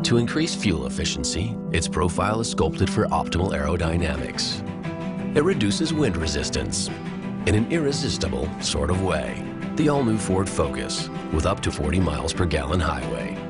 To increase fuel efficiency, its profile is sculpted for optimal aerodynamics. It reduces wind resistance in an irresistible sort of way. The all-new Ford Focus with up to 40 miles per gallon highway.